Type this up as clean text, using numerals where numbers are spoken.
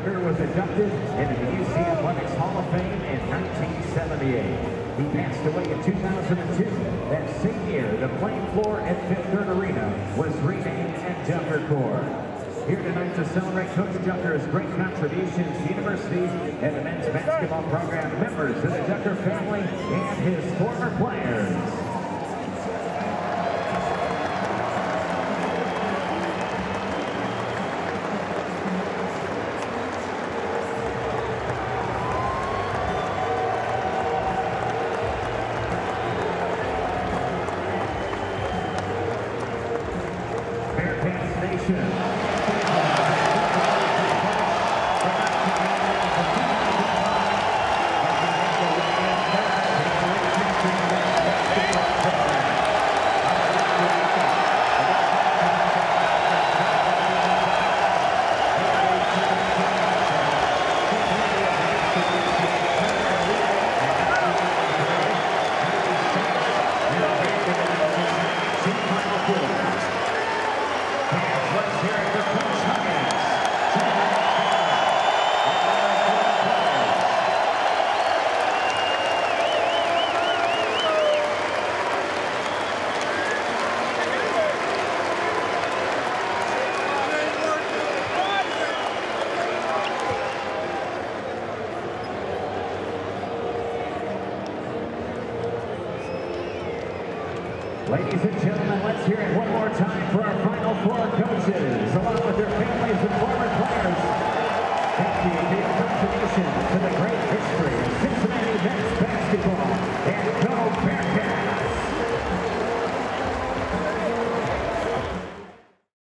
Jucker was inducted into the UC Athletics Hall of Fame in 1978. He passed away in 2002. That same year, the playing floor at Fifth Third Arena was renamed Jucker Court. Here tonight to celebrate Coach Jucker's great contributions to the university and the men's basketball program, members of the Jucker family and his former players. Bearcats Nation. Let's hear it for Coach Huggins. Ladies and gentlemen, let's hear it one more time for our Final Four coaches.